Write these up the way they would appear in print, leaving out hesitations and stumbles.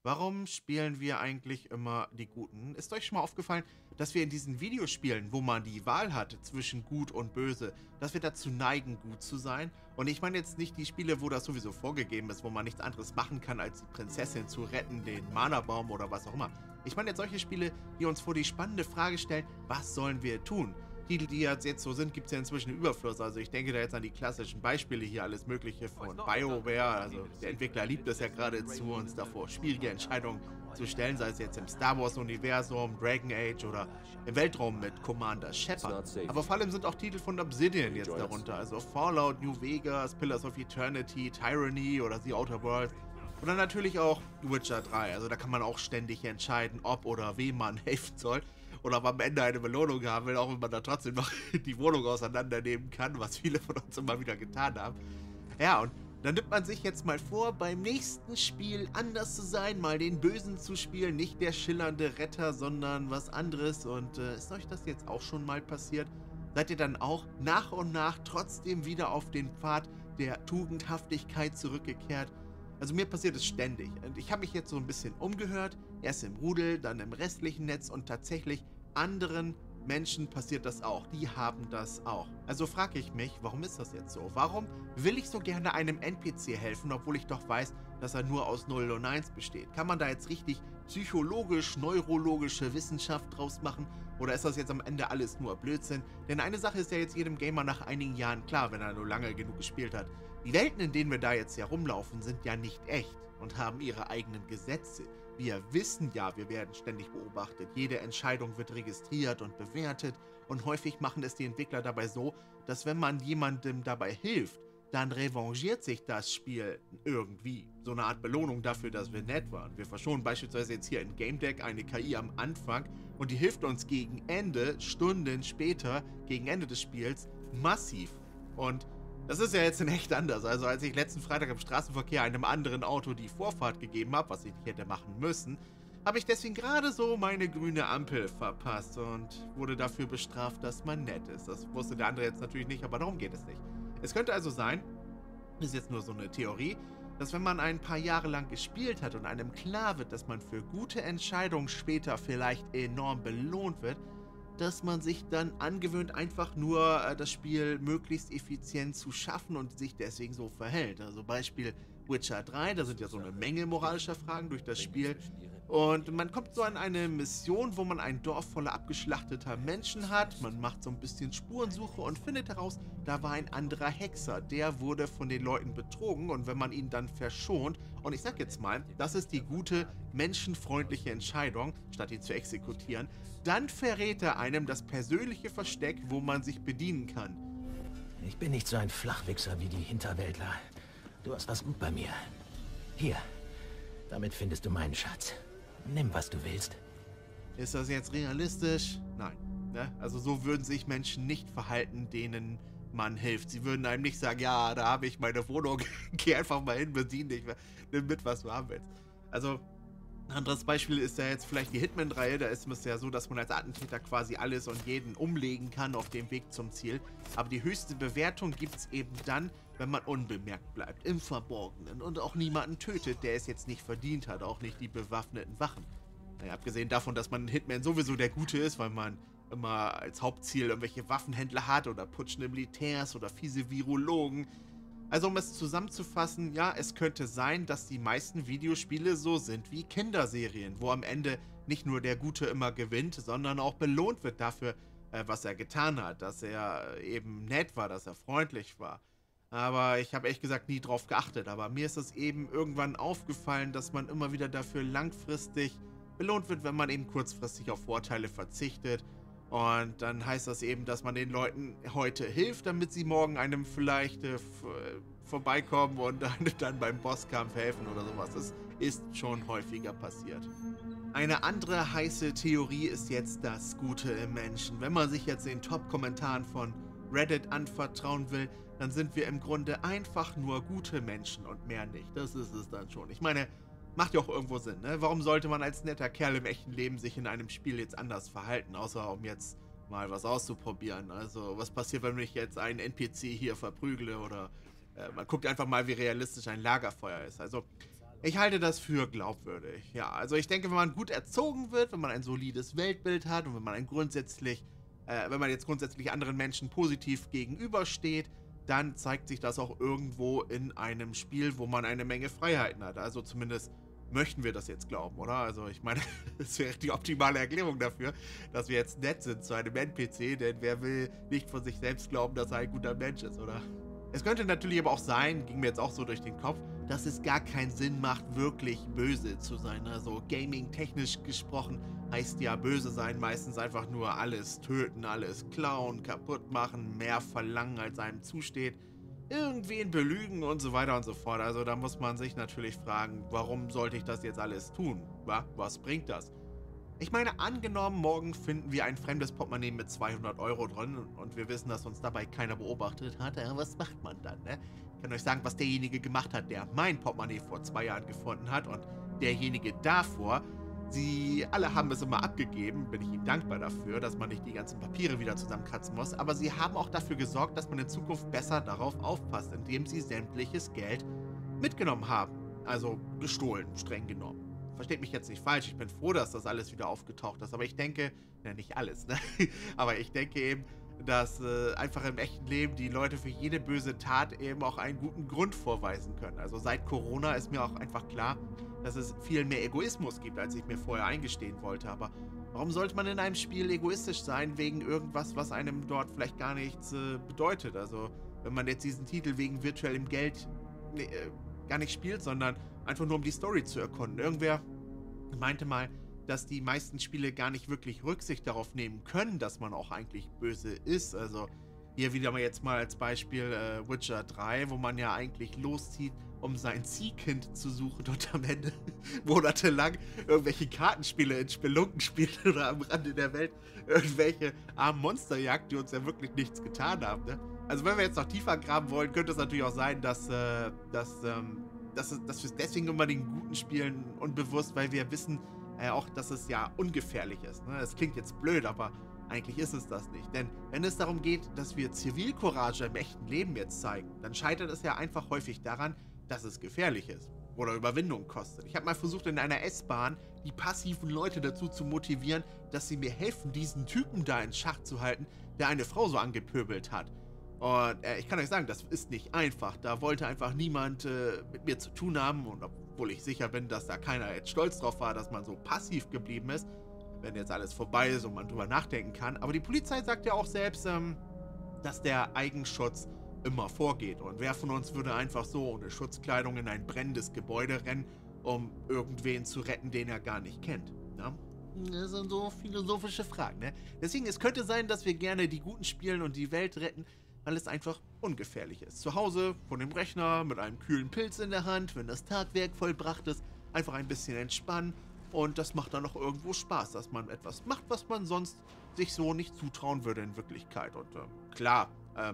Warum spielen wir eigentlich immer die Guten? Ist euch schon mal aufgefallen, dass wir in diesen Videospielen, wo man die Wahl hat zwischen Gut und Böse, dass wir dazu neigen, gut zu sein? Und ich meine jetzt nicht die Spiele, wo das sowieso vorgegeben ist, wo man nichts anderes machen kann, als die Prinzessin zu retten, den Mana-Baum oder was auch immer. Ich meine jetzt solche Spiele, die uns vor die spannende Frage stellen, was sollen wir tun? Titel, die jetzt so sind, gibt es ja inzwischen einen Überfluss. Also ich denke da jetzt an die klassischen Beispiele hier, alles mögliche von BioWare. Also der Entwickler liebt es ja geradezu, uns davor schwierige Entscheidungen zu stellen, sei es jetzt im Star Wars-Universum, Dragon Age oder im Weltraum mit Commander Shepard. Aber vor allem sind auch Titel von Obsidian jetzt darunter. Also Fallout, New Vegas, Pillars of Eternity, Tyranny oder The Outer Worlds. Und dann natürlich auch Witcher 3. Also da kann man auch ständig entscheiden, ob oder wem man helfen soll. Oder ob am Ende eine Belohnung haben will, auch wenn man da trotzdem noch die Wohnung auseinandernehmen kann, was viele von uns immer wieder getan haben. Ja, und dann nimmt man sich jetzt mal vor, beim nächsten Spiel anders zu sein, mal den Bösen zu spielen, nicht der schillernde Retter, sondern was anderes. Und ist euch das jetzt auch schon mal passiert? Seid ihr dann auch nach und nach trotzdem wieder auf den Pfad der Tugendhaftigkeit zurückgekehrt? Also mir passiert es ständig. Und ich habe mich jetzt so ein bisschen umgehört. Erst im Rudel, dann im restlichen Netz und tatsächlich anderen Menschen passiert das auch. Die haben das auch. Also frage ich mich, warum ist das jetzt so? Warum will ich so gerne einem NPC helfen, obwohl ich doch weiß, dass er nur aus 0 und 1 besteht? Kann man da jetzt richtig psychologisch, neurologische Wissenschaft draus machen? Oder ist das jetzt am Ende alles nur Blödsinn? Denn eine Sache ist ja jetzt jedem Gamer nach einigen Jahren klar, wenn er nur lange genug gespielt hat. Die Welten, in denen wir da jetzt herumlaufen, sind ja nicht echt und haben ihre eigenen Gesetze. Wir wissen ja, wir werden ständig beobachtet. Jede Entscheidung wird registriert und bewertet. Und häufig machen es die Entwickler dabei so, dass wenn man jemandem dabei hilft, dann revanchiert sich das Spiel irgendwie. So eine Art Belohnung dafür, dass wir nett waren. Wir verschonen beispielsweise jetzt hier in Game Deck eine KI am Anfang und die hilft uns gegen Ende, Stunden später, gegen Ende des Spiels, massiv. Und das ist ja jetzt in echt anders. Also als ich letzten Freitag im Straßenverkehr einem anderen Auto die Vorfahrt gegeben habe, was ich nicht hätte machen müssen, habe ich deswegen gerade so meine grüne Ampel verpasst und wurde dafür bestraft, dass man nett ist. Das wusste der andere jetzt natürlich nicht, aber darum geht es nicht. Es könnte also sein, das ist jetzt nur so eine Theorie, dass wenn man ein paar Jahre lang gespielt hat und einem klar wird, dass man für gute Entscheidungen später vielleicht enorm belohnt wird, dass man sich dann angewöhnt, einfach nur das Spiel möglichst effizient zu schaffen und sich deswegen so verhält. Also Beispiel Witcher 3, da sind ja so eine Menge moralischer Fragen durch das Spiel. Und man kommt so an eine Mission, wo man ein Dorf voller abgeschlachteter Menschen hat. Man macht so ein bisschen Spurensuche und findet heraus, da war ein anderer Hexer. Der wurde von den Leuten betrogen und wenn man ihn dann verschont, und ich sag jetzt mal, das ist die gute, menschenfreundliche Entscheidung, statt ihn zu exekutieren, dann verrät er einem das persönliche Versteck, wo man sich bedienen kann. Ich bin nicht so ein Flachwichser wie die Hinterwäldler. Du hast was gut bei mir. Hier, damit findest du meinen Schatz. Nimm, was du willst. Ist das jetzt realistisch? Nein. Ne? Also so würden sich Menschen nicht verhalten, denen man hilft. Sie würden einem nicht sagen, ja, da habe ich meine Wohnung, geh einfach mal hin, bedien dich, nimm mit, was du haben willst. Also, ein anderes Beispiel ist ja jetzt vielleicht die Hitman-Reihe. Da ist es ja so, dass man als Attentäter quasi alles und jeden umlegen kann auf dem Weg zum Ziel. Aber die höchste Bewertung gibt es eben dann, wenn man unbemerkt bleibt, im Verborgenen und auch niemanden tötet, der es jetzt nicht verdient hat, auch nicht die bewaffneten Wachen. Naja, abgesehen davon, dass man in Hitman sowieso der Gute ist, weil man immer als Hauptziel irgendwelche Waffenhändler hat oder putschende Militärs oder fiese Virologen. Also um es zusammenzufassen, ja, es könnte sein, dass die meisten Videospiele so sind wie Kinderserien, wo am Ende nicht nur der Gute immer gewinnt, sondern auch belohnt wird dafür, was er getan hat, dass er eben nett war, dass er freundlich war. Aber ich habe ehrlich gesagt nie drauf geachtet, aber mir ist es eben irgendwann aufgefallen, dass man immer wieder dafür langfristig belohnt wird, wenn man eben kurzfristig auf Vorteile verzichtet. Und dann heißt das eben, dass man den Leuten heute hilft, damit sie morgen einem vielleicht vorbeikommen und dann beim Bosskampf helfen oder sowas. Das ist schon häufiger passiert. Eine andere heiße Theorie ist jetzt das Gute im Menschen. Wenn man sich jetzt den Top-Kommentaren von Reddit anvertrauen will, dann sind wir im Grunde einfach nur gute Menschen und mehr nicht. Das ist es dann schon. Ich meine, macht ja auch irgendwo Sinn, ne? Warum sollte man als netter Kerl im echten Leben sich in einem Spiel jetzt anders verhalten, außer um jetzt mal was auszuprobieren? Also, was passiert, wenn ich jetzt einen NPC hier verprügle oder man guckt einfach mal, wie realistisch ein Lagerfeuer ist. Also, Ich halte das für glaubwürdig. Ja, also ich denke, wenn man gut erzogen wird, wenn man ein solides Weltbild hat und wenn man wenn man jetzt grundsätzlich anderen Menschen positiv gegenübersteht, dann zeigt sich das auch irgendwo in einem Spiel, wo man eine Menge Freiheiten hat. Also zumindest möchten wir das jetzt glauben, oder? Also ich meine, das wäre die optimale Erklärung dafür, dass wir jetzt nett sind zu einem NPC, denn wer will nicht von sich selbst glauben, dass er ein guter Mensch ist, oder? Es könnte natürlich aber auch sein, ging mir jetzt auch so durch den Kopf, dass es gar keinen Sinn macht, wirklich böse zu sein. Also gaming-technisch gesprochen heißt ja böse sein meistens einfach nur alles töten, alles klauen, kaputt machen, mehr verlangen, als einem zusteht, irgendwen belügen und so weiter und so fort. Also da muss man sich natürlich fragen, warum sollte ich das jetzt alles tun? Was bringt das? Ich meine, angenommen, morgen finden wir ein fremdes Portemonnaie mit 200 Euro drin und wir wissen, dass uns dabei keiner beobachtet hat. Was macht man dann, ne? Ich kann euch sagen, was derjenige gemacht hat, der mein Portemonnaie vor 2 Jahren gefunden hat und derjenige davor. Sie alle haben es immer abgegeben, bin ich ihm dankbar dafür, dass man nicht die ganzen Papiere wieder zusammenkratzen muss, aber sie haben auch dafür gesorgt, dass man in Zukunft besser darauf aufpasst, indem sie sämtliches Geld mitgenommen haben. Also gestohlen, streng genommen. Versteht mich jetzt nicht falsch, ich bin froh, dass das alles wieder aufgetaucht ist, aber ich denke, nicht alles, ne? Aber ich denke eben, dass einfach im echten Leben die Leute für jede böse Tat eben auch einen guten Grund vorweisen können. Also seit Corona ist mir auch einfach klar, dass es viel mehr Egoismus gibt, als ich mir vorher eingestehen wollte. Aber warum sollte man in einem Spiel egoistisch sein, wegen irgendwas, was einem dort vielleicht gar nichts bedeutet? Also wenn man jetzt diesen Titel wegen virtuellem Geld gar nicht spielt, sondern einfach nur um die Story zu erkunden. Irgendwer meinte mal, dass die meisten Spiele gar nicht wirklich Rücksicht darauf nehmen können, dass man auch eigentlich böse ist. Also hier wieder mal jetzt mal als Beispiel Witcher 3, wo man ja eigentlich loszieht, um sein Ziehkind zu suchen und am Ende monatelang irgendwelche Kartenspiele in Spelunken spielt oder am Rande der Welt irgendwelche armen Monster jagt, die uns ja wirklich nichts getan haben, ne? Also wenn wir jetzt noch tiefer graben wollen, könnte es natürlich auch sein, dass wir es deswegen immer den Guten spielen unbewusst, weil wir wissen auch, dass es ja ungefährlich ist, ne? Das klingt jetzt blöd, aber eigentlich ist es das nicht. Denn wenn es darum geht, dass wir Zivilcourage im echten Leben jetzt zeigen, dann scheitert es ja einfach häufig daran, dass es gefährlich ist oder Überwindung kostet. Ich habe mal versucht, in einer S-Bahn die passiven Leute dazu zu motivieren, dass sie mir helfen, diesen Typen da in Schach zu halten, der eine Frau so angepöbelt hat. Und ich kann euch sagen, das ist nicht einfach. Da wollte einfach niemand mit mir zu tun haben. Und obwohl ich sicher bin, dass da keiner jetzt stolz drauf war, dass man so passiv geblieben ist, wenn jetzt alles vorbei ist und man drüber nachdenken kann. Aber die Polizei sagt ja auch selbst, dass der Eigenschutz immer vorgeht. Und wer von uns würde einfach so ohne Schutzkleidung in ein brennendes Gebäude rennen, um irgendwen zu retten, den er gar nicht kennt, ne? Das sind so philosophische Fragen, ne? Deswegen, es könnte sein, dass wir gerne die Guten spielen und die Welt retten, weil es einfach ungefährlich ist. Zu Hause, vor dem Rechner, mit einem kühlen Pilz in der Hand, wenn das Tagwerk vollbracht ist, einfach ein bisschen entspannen. Und das macht dann auch irgendwo Spaß, dass man etwas macht, was man sonst sich so nicht zutrauen würde in Wirklichkeit. Und klar,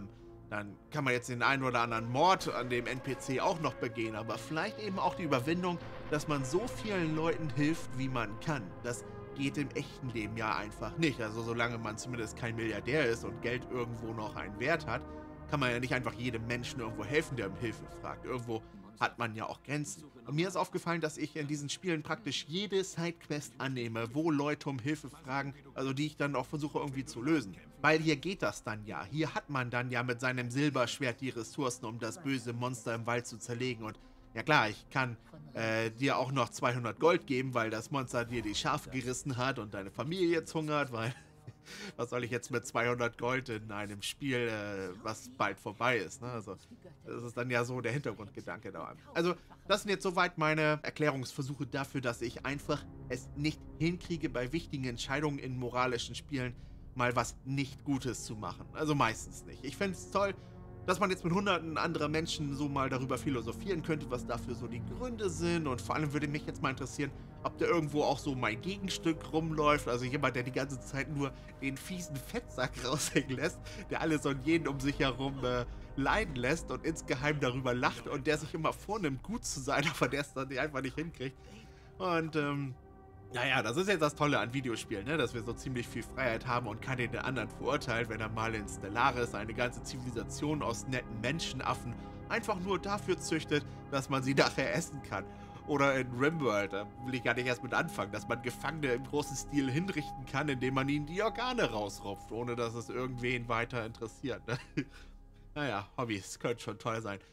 dann kann man jetzt den einen oder anderen Mord an dem NPC auch noch begehen, aber vielleicht eben auch die Überwindung, dass man so vielen Leuten hilft, wie man kann. Das geht im echten Leben ja einfach nicht. Also solange man zumindest kein Milliardär ist und Geld irgendwo noch einen Wert hat, kann man ja nicht einfach jedem Menschen irgendwo helfen, der um Hilfe fragt. Irgendwo hat man ja auch Grenzen. Und mir ist aufgefallen, dass ich in diesen Spielen praktisch jede Sidequest annehme, wo Leute um Hilfe fragen, also die ich dann auch versuche irgendwie zu lösen. Weil hier geht das dann ja. Hier hat man dann ja mit seinem Silberschwert die Ressourcen, um das böse Monster im Wald zu zerlegen. Und ja klar, ich kann dir auch noch 200 Gold geben, weil das Monster dir die Schafe gerissen hat und deine Familie jetzt hungert, weil was soll ich jetzt mit 200 Gold in einem Spiel, was bald vorbei ist, ne? Also das ist dann ja so der Hintergrundgedanke da. Also das sind jetzt soweit meine Erklärungsversuche dafür, dass ich einfach es nicht hinkriege, bei wichtigen Entscheidungen in moralischen Spielen mal was nicht Gutes zu machen. Also meistens nicht. Ich fände es toll, dass man jetzt mit hunderten anderer Menschen so mal darüber philosophieren könnte, was dafür so die Gründe sind. Und vor allem würde mich jetzt mal interessieren, ob da irgendwo auch so mein Gegenstück rumläuft. Also jemand, der die ganze Zeit nur den fiesen Fettsack raushängen lässt, der alles und jeden um sich herum leiden lässt und insgeheim darüber lacht und der sich immer vornimmt, gut zu sein, aber der es dann einfach nicht hinkriegt. Und naja, das ist jetzt das Tolle an Videospielen, ne? Dass wir so ziemlich viel Freiheit haben und keiner den anderen verurteilt, wenn er mal in Stellaris eine ganze Zivilisation aus netten Menschenaffen einfach nur dafür züchtet, dass man sie nachher essen kann. Oder in Rimworld, da will ich gar nicht erst mit anfangen, dass man Gefangene im großen Stil hinrichten kann, indem man ihnen die Organe rausrupft, ohne dass es irgendwen weiter interessiert. Ne? Naja, Hobbys können schon toll sein.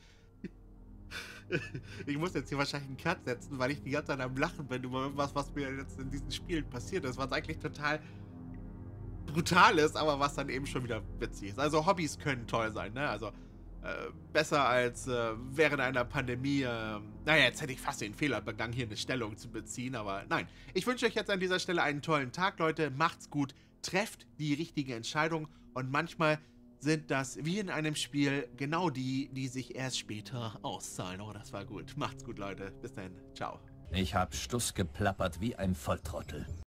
Ich muss jetzt hier wahrscheinlich einen Cut setzen, weil ich die ganze Zeit am Lachen bin über irgendwas, was mir jetzt in diesen Spielen passiert ist, was eigentlich total brutal ist, aber was dann eben schon wieder witzig ist. Also Hobbys können toll sein, ne? Also besser als während einer Pandemie. Naja, jetzt hätte ich fast den Fehler begangen, hier eine Stellung zu beziehen, aber nein. Ich wünsche euch jetzt an dieser Stelle einen tollen Tag, Leute. Macht's gut, trefft die richtige Entscheidung und manchmal sind das, wie in einem Spiel, genau die, die sich erst später auszahlen. Oh, das war gut. Macht's gut, Leute. Bis dann. Ciao. Ich hab Stuss geplappert wie ein Volltrottel.